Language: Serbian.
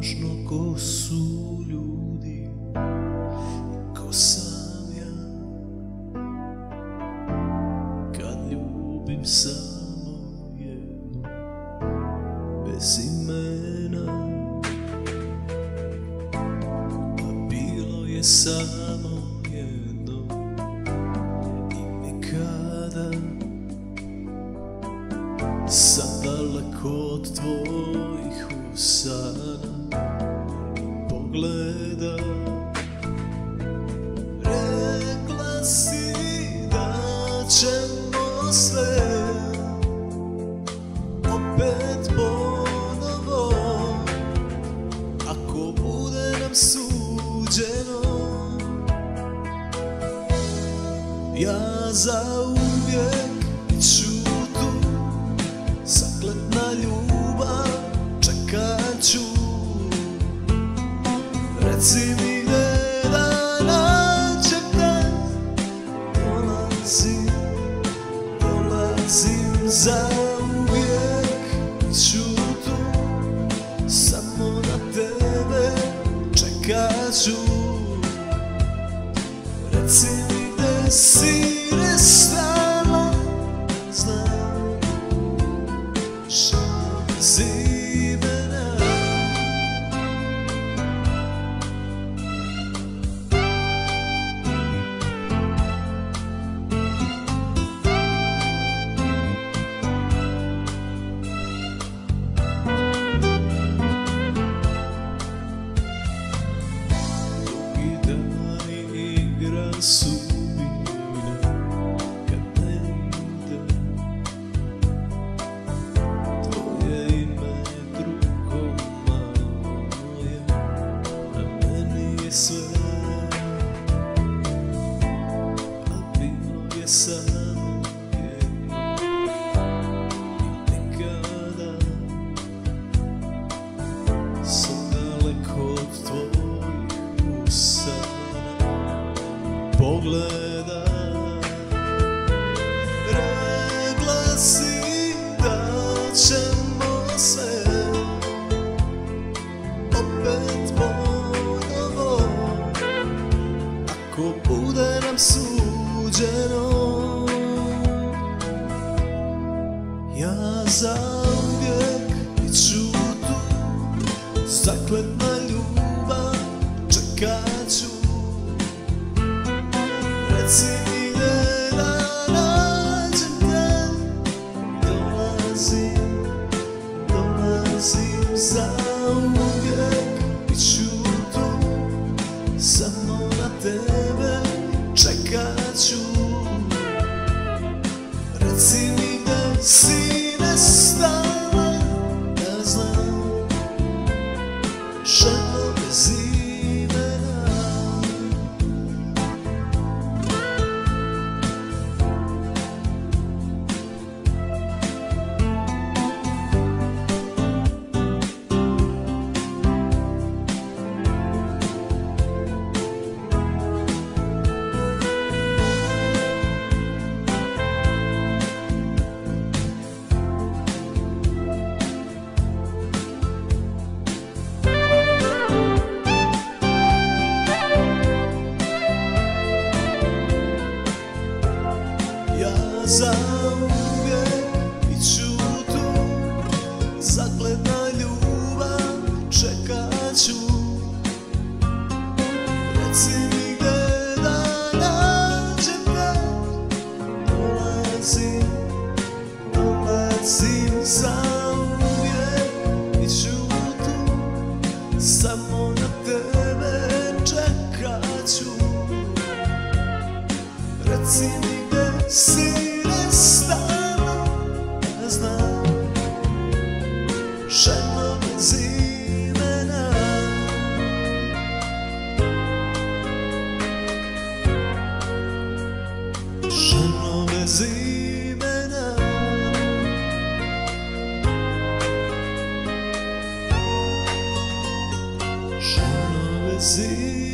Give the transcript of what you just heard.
važno ko su ljudi i ko sam ja. Kad ljubim samo jednu bez imena, a bilo je samo jedno i nikada. Sam daleko od tvojih usana i pogleda. Rekla si da ćemo sve opet ponovo, ako bude nam suđeno. Ja zauvijek ću tu, zakletna ljubav, čekat ću. Reci mi gde da nađem te, dolazim zauvijek ću tu, samo na tebe čekat ću. Reci mi gde si nestala, znam što bez imena. Drugi dani igra sudbina kad ne ide. Tvoje ime drugo moje, a meni je sve, a bilo je samo jedno i nikada. Sam daleko od tvojih usana i pogleda. Rekla si da ćemo sve opet ponovo, ako bude nam suđeno. Ja zauvijek ću tu, zakletna ljubav, čekat ću. Reci mi gde da nađem te, dolazim zauvijek ću tu, samo na tebe čekat ću. Reci mi gde si nestala, ja znam, ženo bez imena. Ja zauvijek ću tu, zakletna ljubav, čekat ću. Reci mi gde da nađem te, dolazim zauvijek ću tu, samo na tebe čekat ću. Reci mi gde si nestala, ja znam, ženo bez imena. Ženo bez imena. Ženo bez imena.